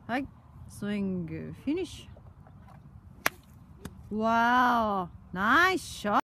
はい、スイングフィニッシュ。わー、ナイスショット。